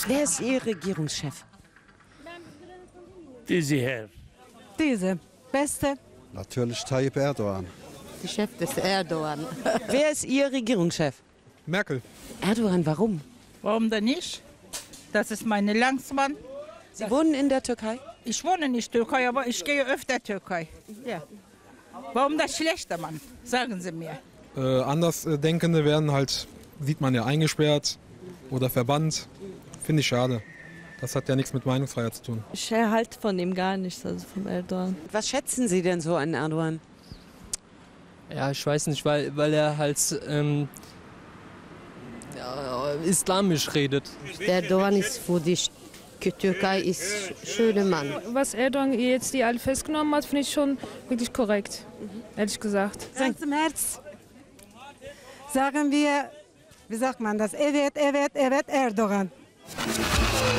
Wer ist Ihr Regierungschef? Diese Herr. Diese. Beste. Natürlich Tayyip Erdogan. Der Chef ist Erdogan. Wer ist Ihr Regierungschef? Merkel. Erdogan, warum? Warum denn nicht? Das ist meine Landsmann. Sie wohnen in der Türkei? Ich wohne nicht in der Türkei, aber ich gehe öfter Türkei. Ja. Warum das schlechter, Mann? Sagen Sie mir. Andersdenkende werden halt, sieht man ja, eingesperrt oder verbannt. Finde ich schade. Das hat ja nichts mit Meinungsfreiheit zu tun. Ich halte von ihm gar nichts, also vom Erdogan. Was schätzen Sie denn so an Erdogan? Ja, ich weiß nicht, weil er halt islamisch redet. Erdogan ist für die Türkei ist ein schöner Mann. Was Erdogan jetzt die alle festgenommen hat, finde ich schon wirklich korrekt, ehrlich gesagt. Ganz im Herz sagen wir, wie sagt man das? Evet, evet, evet Erdogan.